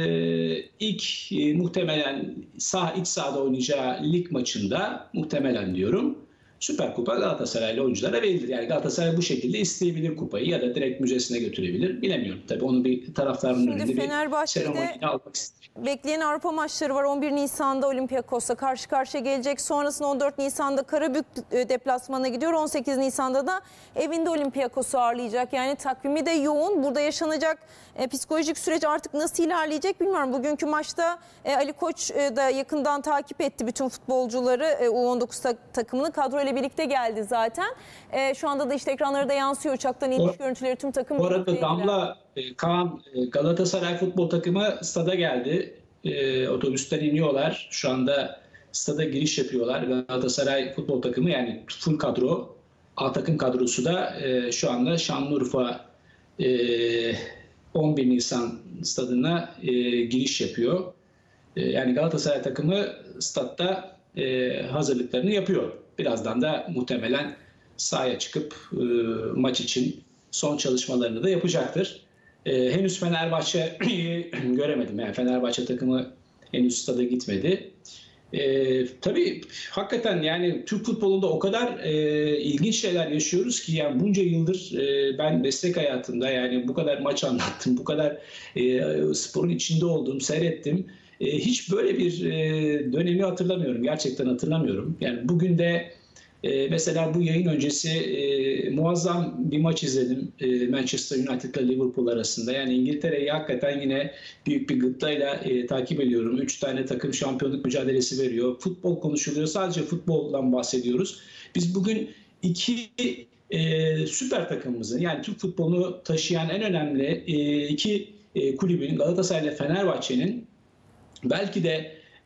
ilk muhtemelen iç sahada oynayacağı lig maçında muhtemelen diyorum Süper Kupa Galatasaraylı oyunculara verilir. Yani Galatasaray bu şekilde isteyebilir kupayı ya da direkt müzesine götürebilir. Bilemiyorum tabii, onu bir taraftarın önünde bir seremonide almak istedim. Bekleyen Avrupa maçları var. 11 Nisan'da Olympiakos'la karşı karşıya gelecek. Sonrasında 14 Nisan'da Karabük deplasmana gidiyor. 18 Nisan'da da evinde Olympiakos'u ağırlayacak. Yani takvimi de yoğun. Burada yaşanacak psikolojik süreç artık nasıl ilerleyecek bilmiyorum. Bugünkü maçta Ali Koç da yakından takip etti bütün futbolcuları. U19 takımını kadroyla birlikte geldi zaten. Şu anda da işte ekranlara da yansıyor. Uçaktan iniş görüntüleri tüm takım. Bu arada Damla, Kaan, Galatasaray futbol takımı stada geldi. Otobüsten iniyorlar. Şu anda stada giriş yapıyorlar. Galatasaray futbol takımı yani full kadro. A takım kadrosu da şu anda Şanlıurfa 11 Nisan stadına giriş yapıyor. Yani Galatasaray takımı statta hazırlıklarını yapıyor. Birazdan da muhtemelen sahaya çıkıp maç için son çalışmalarını da yapacaktır. Henüz Fenerbahçe'yi göremedim. Yani Fenerbahçe takımı henüz stada gitmedi. Tabii hakikaten yani Türk futbolunda o kadar ilginç şeyler yaşıyoruz ki yani bunca yıldır ben meslek hayatımda yani bu kadar maç anlattım, bu kadar sporun içinde oldum, seyrettim. Hiç böyle bir dönemi hatırlamıyorum. Gerçekten hatırlamıyorum. Yani bugün de mesela bu yayın öncesi muazzam bir maç izledim Manchester United ile Liverpool arasında. Yani İngiltere'yi hakikaten yine büyük bir gıptayla takip ediyorum. 3 tane takım şampiyonluk mücadelesi veriyor. Futbol konuşuluyor. Sadece futboldan bahsediyoruz. Biz bugün iki süper takımımızın yani Türk futbolunu taşıyan en önemli iki kulübün Galatasaray ile Fenerbahçe'nin belki de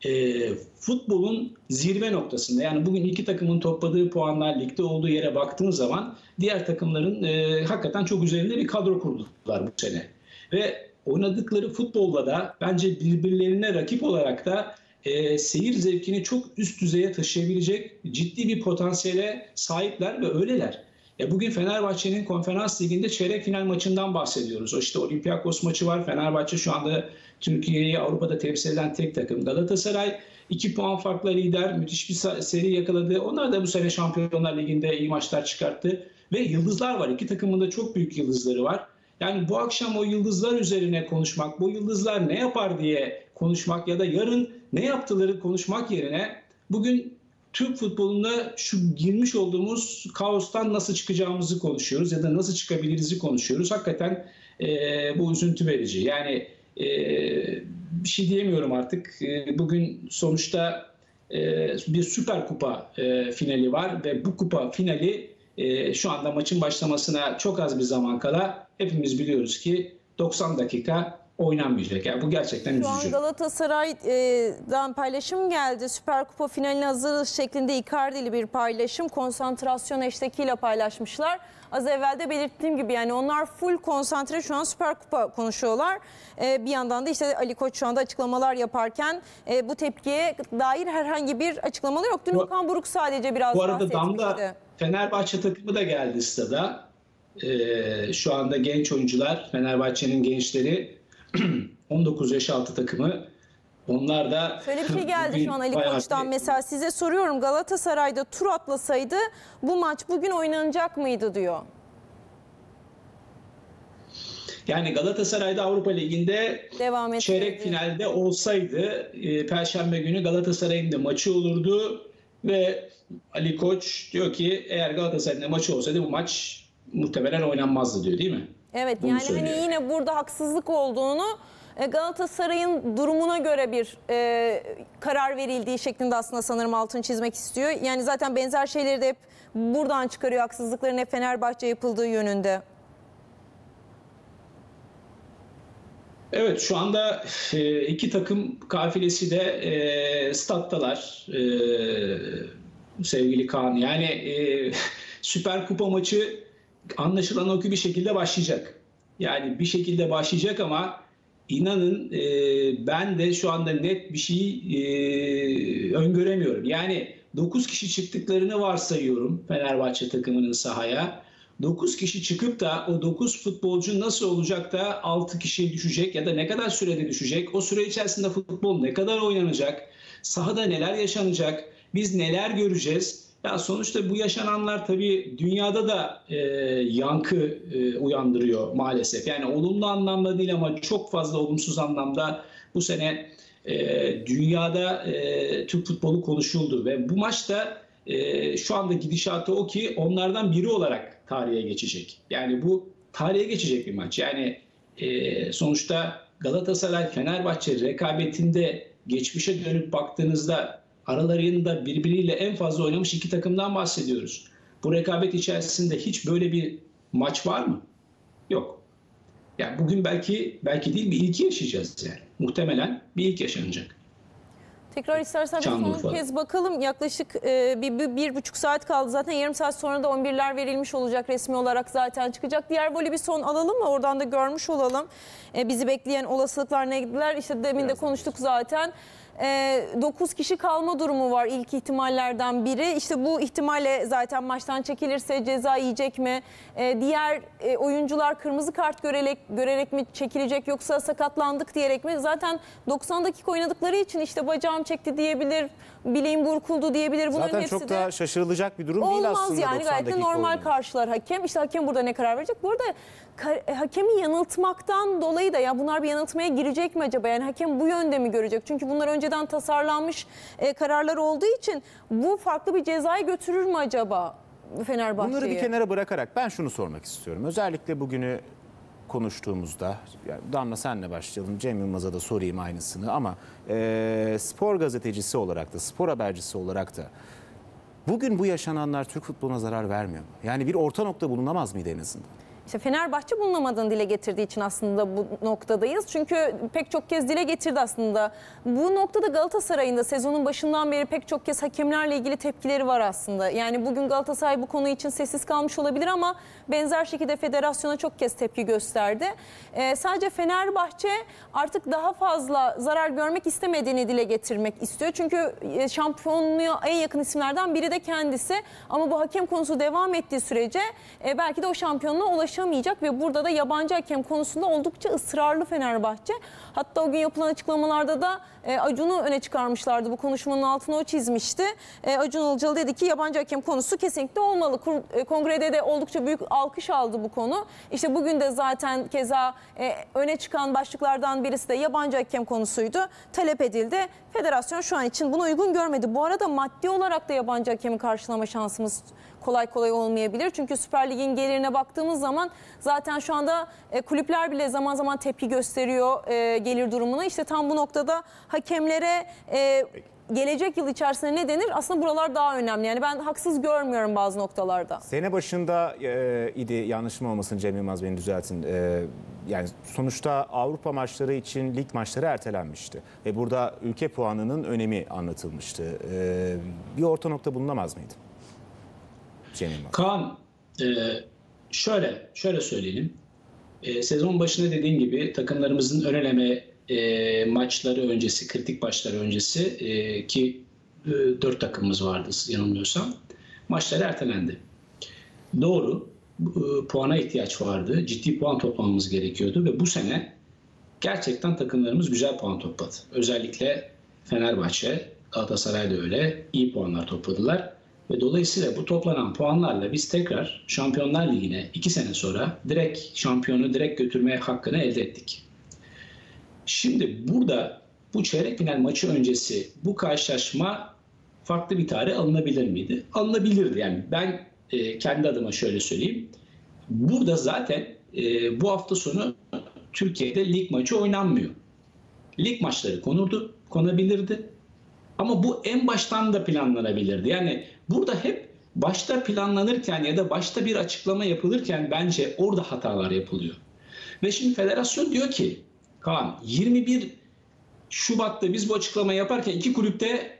futbolun zirve noktasında. Yani bugün iki takımın topladığı puanlar ligde olduğu yere baktığın zaman diğer takımların hakikaten çok üzerinde bir kadro kurdular bu sene. Ve oynadıkları futbolla da bence birbirlerine rakip olarak da seyir zevkini çok üst düzeye taşıyabilecek ciddi bir potansiyele sahipler ve öyleler. Bugün Fenerbahçe'nin Konferans Ligi'nde çeyrek final maçından bahsediyoruz. O işte Olympiakos maçı var. Fenerbahçe şu anda Türkiye'yi Avrupa'da temsil eden tek takım. Galatasaray 2 puan farkla lider. Müthiş bir seri yakaladı. Onlar da bu sene Şampiyonlar Ligi'nde iyi maçlar çıkarttı. Ve yıldızlar var. İki takımın da çok büyük yıldızları var. Yani bu akşam o yıldızlar üzerine konuşmak, bu yıldızlar ne yapar diye konuşmak ya da yarın ne yaptıları konuşmak yerine bugün Türk futbolunda şu girmiş olduğumuz kaostan nasıl çıkacağımızı konuşuyoruz ya da nasıl çıkabiliriz'i konuşuyoruz. Hakikaten bu üzüntü verici. Yani bir şey diyemiyorum artık. Bugün sonuçta bir Süper Kupa finali var ve bu kupa finali şu anda maçın başlamasına çok az bir zaman kala hepimiz biliyoruz ki 90 dakika oynanmayacak. Yani bu gerçekten üzücü. Şu an Galatasaray'dan paylaşım geldi. Süper Kupa finaline hazırız şeklinde Icardi'li bir paylaşım. Konsantrasyon eştekiyle paylaşmışlar. Az evvel de belirttiğim gibi yani onlar full konsantre şu an Süper Kupa konuşuyorlar. Bir yandan da işte Ali Koç şu anda açıklamalar yaparken bu tepkiye dair herhangi bir açıklamaları yok. Dün Okan Buruk sadece biraz bahsetmişti. Bu arada Damla Fenerbahçe takımı da geldi stada. Şu anda genç oyuncular, Fenerbahçe'nin gençleri 19 yaş altı takımı. Onlar da şöyle bir şey geldi şu an Ali Koç'tan mesela size soruyorum, Galatasaray'da tur atlasaydı bu maç bugün oynanacak mıydı diyor. Yani Galatasaray'da Avrupa Ligi'nde çeyrek finalde olsaydı Perşembe günü Galatasaray'ın da maçı olurdu ve Ali Koç diyor ki eğer Galatasaray'ın da maçı olsaydı bu maç muhtemelen oynanmazdı diyor, değil mi? Evet. Bunu yani söylüyor. hani yine burada haksızlık olduğunu, Galatasaray'ın durumuna göre bir karar verildiği şeklinde aslında sanırım altını çizmek istiyor. Yani zaten benzer şeyleri de hep buradan çıkarıyor, haksızlıkların hep Fenerbahçe yapıldığı yönünde. Evet, şu anda iki takım kafilesi de stat'talar sevgili Kaan. Yani Süper Kupa maçı anlaşılan o ki bir şekilde başlayacak. Yani bir şekilde başlayacak ama inanın ben de şu anda net bir şey öngöremiyorum. Yani 9 kişi çıktıklarını varsayıyorum Fenerbahçe takımının sahaya. 9 kişi çıkıp da o 9 futbolcu nasıl olacak da 6 kişiye düşecek ya da ne kadar sürede düşecek? O süre içerisinde futbol ne kadar oynanacak? Sahada neler yaşanacak? Biz neler göreceğiz? Ya sonuçta bu yaşananlar tabii dünyada da yankı uyandırıyor maalesef. Yani olumlu anlamda değil ama çok fazla olumsuz anlamda bu sene dünyada Türk futbolu konuşuldu. Ve bu maçta şu anda gidişatı o ki onlardan biri olarak tarihe geçecek. Yani bu tarihe geçecek bir maç. Yani sonuçta Galatasaray-Fenerbahçe rekabetinde geçmişe dönüp baktığınızda aralarında birbiriyle en fazla oynamış iki takımdan bahsediyoruz. Bu rekabet içerisinde hiç böyle bir maç var mı? Yok. Yani bugün belki değil bir ilki yaşayacağız yani. Muhtemelen bir ilk yaşanacak. Tekrar istersen bir son kez bakalım. Yaklaşık bir buçuk saat kaldı. Zaten yarım saat sonra da 11'ler verilmiş olacak. Resmi olarak zaten çıkacak. Diğer golü bir son alalım mı? Oradan da görmüş olalım. Bizi bekleyen olasılıklar neydiler? İşte demin de konuştuk zaten. 9 kişi kalma durumu var ilk ihtimallerden biri. İşte bu ihtimalle zaten maçtan çekilirse ceza yiyecek mi? Diğer oyuncular kırmızı kart görerek mi çekilecek yoksa sakatlandık diyerek mi? Zaten 90 dakika oynadıkları için işte bacağım çekti diyebilir, bileğim burkuldu diyebilir. Bunların zaten hepsi çok de da şaşırılacak bir durum değil aslında. olmaz yani, gayet de normal oyunu karşılar hakem. İşte hakem burada ne karar verecek? Bu arada hakemi yanıltmaktan dolayı da ya bunlar bir yanıltmaya girecek mi acaba? Yani hakem bu yönde mi görecek? Çünkü bunlar önceden tasarlanmış kararlar olduğu için bu farklı bir cezayı götürür mü acaba Fenerbahçe'ye? Bunları bir kenara bırakarak ben şunu sormak istiyorum. Özellikle bugünü konuştuğumuzda, yani Damla senle başlayalım, Cem Yılmaz'a da sorayım aynısını ama spor gazetecisi olarak da, spor habercisi olarak da bugün bu yaşananlar Türk futboluna zarar vermiyor mu? Yani bir orta nokta bulunamaz mıydı en azından? İşte Fenerbahçe bulunamadığını dile getirdiği için aslında bu noktadayız. Çünkü pek çok kez dile getirdi aslında. Bu noktada Galatasaray'ın da sezonun başından beri pek çok kez hakemlerle ilgili tepkileri var aslında. Yani bugün Galatasaray bu konu için sessiz kalmış olabilir ama benzer şekilde federasyona çok kez tepki gösterdi. Sadece Fenerbahçe artık daha fazla zarar görmek istemediğini dile getirmek istiyor. Çünkü şampiyonluğa en yakın isimlerden biri de kendisi. Ama bu hakem konusu devam ettiği sürece belki de o şampiyonluğa ulaşamayacak ve burada da yabancı hakem konusunda oldukça ısrarlı Fenerbahçe. Hatta o gün yapılan açıklamalarda da Acun'u öne çıkarmışlardı. Bu konuşmanın altına o çizmişti. Acun Ilıcalı dedi ki yabancı hakem konusu kesinlikle olmalı. Kongrede de oldukça büyük alkış aldı bu konu. İşte bugün de zaten keza öne çıkan başlıklardan birisi de yabancı hakem konusuydu. Talep edildi. Federasyon şu an için bunu uygun görmedi. Bu arada maddi olarak da yabancı hakemi karşılama şansımız kolay kolay olmayabilir. Çünkü Süper Lig'in gelirine baktığımız zaman zaten şu anda kulüpler bile zaman zaman tepki gösteriyor gelir durumuna. İşte tam bu noktada hakemlere gelecek yıl içerisinde ne denir? Aslında buralar daha önemli. Yani ben haksız görmüyorum bazı noktalarda. Sene başında idi, yanlışım olmasın, Cem Yılmaz beni düzeltin. Yani sonuçta Avrupa maçları için lig maçları ertelenmişti. Ve burada ülke puanının önemi anlatılmıştı. Bir orta nokta bulunamaz mıydı? Cem Yılmaz. Kaan, şöyle söyleyelim. Sezon başında dediğim gibi takımlarımızın ön eleme maçları öncesi, kritik maçları öncesi ki 4 takımımız vardı yanılmıyorsam. Maçlar ertelendi. Doğru, puana ihtiyaç vardı. Ciddi puan toplamamız gerekiyordu ve bu sene gerçekten takımlarımız güzel puan topladı. Özellikle Fenerbahçe, Galatasaray da öyle iyi puanlar topladılar. Ve dolayısıyla bu toplanan puanlarla biz tekrar Şampiyonlar Ligi'ne 2 sene sonra şampiyonu direkt götürmeye hakkını elde ettik. Şimdi burada bu çeyrek final maçı öncesi bu karşılaşma farklı bir tarih alınabilir miydi? Alınabilirdi. Yani ben kendi adıma şöyle söyleyeyim. Burada zaten bu hafta sonu Türkiye'de lig maçı oynanmıyor. Lig maçları konabilirdi. Ama bu en baştan da planlanabilirdi. Yani burada hep başta planlanırken ya da başta bir açıklama yapılırken bence orada hatalar yapılıyor. Ve şimdi federasyon diyor ki Kaan 21 Şubat'ta biz bu açıklamayı yaparken iki kulüpte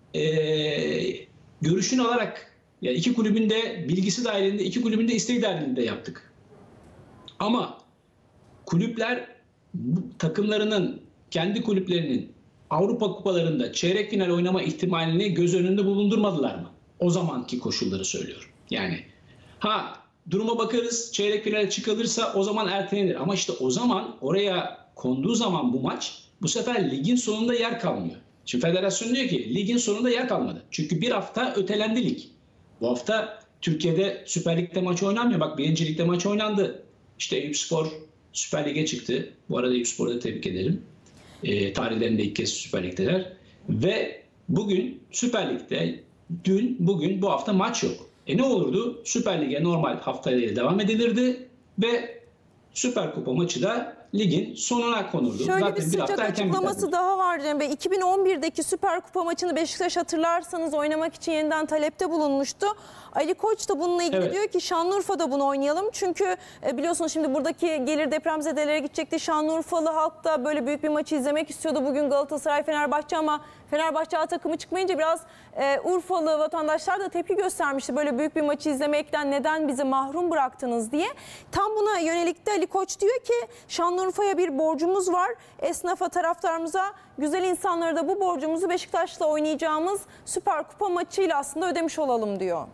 görüşünü alarak yani iki kulübün de bilgisi dahilinde, iki kulübün de isteği dahilinde yaptık. Ama kulüpler takımlarının, kendi kulüplerinin Avrupa kupalarında çeyrek final oynama ihtimalini göz önünde bulundurmadılar mı? O zamanki koşulları söylüyorum. Yani duruma bakarız, çeyrek finale çıkılırsa o zaman ertelenir. Ama işte o zaman oraya konduğu zaman bu maç bu sefer ligin sonunda yer kalmıyor. Şimdi federasyon diyor ki ligin sonunda yer kalmadı. Çünkü bir hafta ötelendi lig. Bu hafta Türkiye'de Süper Lig'de maç oynanmıyor. Bak 1. Lig'de maç oynandı. İşte Eyüpspor Süper Lig'e çıktı. Bu arada Eyüpspor'u da tebrik ederim. Tarihlerinde ilk kez Süper Lig'deler. Ve bugün Süper Lig'de bugün bu hafta maç yok. Ne olurdu? Süper Lig'e normal haftayla devam edilirdi ve Süper Kupa maçı da ligin sonuna konurdu. Şöyle zaten bir sıcak açıklaması daha var Cem Bey. 2011'deki Süper Kupa maçını Beşiktaş hatırlarsanız oynamak için yeniden talepte bulunmuştu. Ali Koç da bununla ilgili diyor ki Şanlıurfa'da bunu oynayalım. Çünkü biliyorsunuz şimdi buradaki gelir depremzedelere gidecekti. Şanlıurfalı halk da böyle büyük bir maçı izlemek istiyordu. Bugün Galatasaray, Fenerbahçe ama Fenerbahçe A takımı çıkmayınca biraz Urfalı vatandaşlar da tepki göstermişti. Böyle büyük bir maçı izlemekten neden bizi mahrum bıraktınız diye. Tam buna yönelik de Ali Koç diyor ki Şanlıurfa'ya bir borcumuz var. Esnafa, taraftarımıza, güzel insanlara da bu borcumuzu Beşiktaş'la oynayacağımız Süper Kupa maçıyla aslında ödemiş olalım diyor.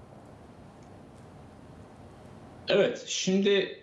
Evet, şimdi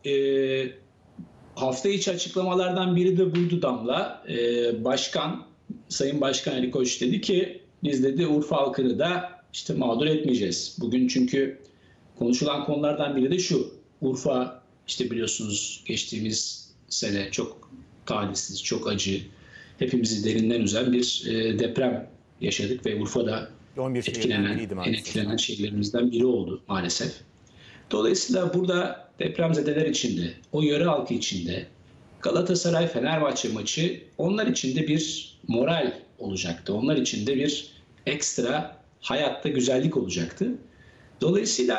hafta içi açıklamalardan biri de buydu Damla. Sayın Başkan Ali Koç dedi ki biz dedi Urfa halkını da işte mağdur etmeyeceğiz. Bugün çünkü konuşulan konulardan biri de şu. Urfa işte biliyorsunuz geçtiğimiz sene çok talihsiz, çok acı, hepimizi derinden üzen bir deprem yaşadık ve Urfa'da en etkilenen şehirlerimizden biri oldu maalesef. Dolayısıyla burada depremzedeler içinde, o yöre halkı içinde Galatasaray-Fenerbahçe maçı onlar için de bir moral olacaktı. Onlar için de bir ekstra hayatta güzellik olacaktı. Dolayısıyla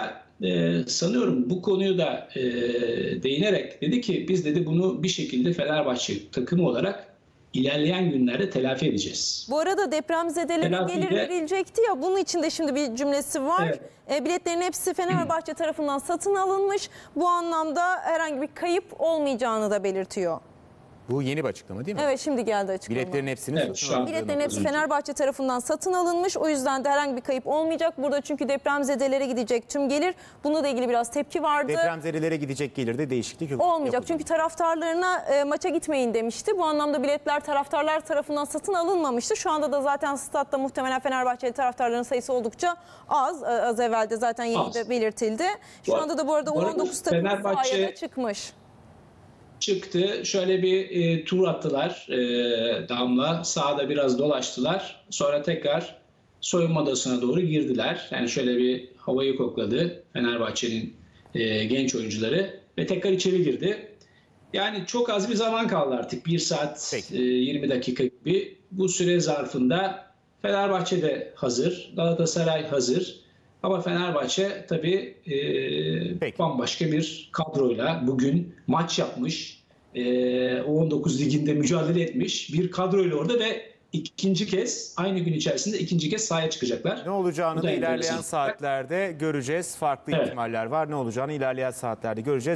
sanıyorum bu konuyu da değinerek dedi ki biz dedi bunu bir şekilde Fenerbahçe takımı olarak ilerleyen günlerde telafi edeceğiz. Bu arada depremzedelere Telafi gelir de- verilecekti ya, bunun için de şimdi bir cümlesi var. Biletlerin hepsi Fenerbahçe tarafından satın alınmış. Bu anlamda herhangi bir kayıp olmayacağını da belirtiyor. Bu yeni bir açıklama değil mi? Evet, şimdi geldi açıklama. Biletlerin hepsini Evet, satın şu an- aldığını Biletlerin hepsi konuşuyor. Fenerbahçe tarafından satın alınmış. O yüzden de herhangi bir kayıp olmayacak. Burada çünkü depremzedelere gidecek tüm gelir. Bununla da ilgili biraz tepki vardı. Depremzedelere gidecek gelirde değişiklik yok. Olmayacak. yapılacak. Çünkü taraftarlarına maça gitmeyin demişti. Bu anlamda biletler taraftarlar tarafından satın alınmamıştı. Şu anda da zaten statta muhtemelen Fenerbahçeli taraftarların sayısı oldukça az. Az evvel de zaten yeni Az. de belirtildi. Şu anda da bu arada Bu arada 19 takım Fenerbahçe- sahaya da çıkmış. Çıktı. Şöyle bir tur attılar Damla. Sahada biraz dolaştılar. Sonra tekrar soyunma odasına doğru girdiler. Yani şöyle bir havayı kokladı Fenerbahçe'nin genç oyuncuları ve tekrar içeri girdi. Yani çok az bir zaman kaldı artık. 1 saat Peki. 20 dakika gibi. Bu süre zarfında Fenerbahçe de hazır. Galatasaray hazır. Ama Fenerbahçe tabii Peki. bambaşka bir kadroyla bugün maç yapmış. U19 liginde mücadele etmiş bir kadroyla orada ve ikinci kez aynı gün içerisinde ikinci kez sahaya çıkacaklar. Ne olacağını Bu da da ilerleyen enteresan. saatlerde göreceğiz. Farklı Evet. ihtimaller var. Ne olacağını ilerleyen saatlerde göreceğiz.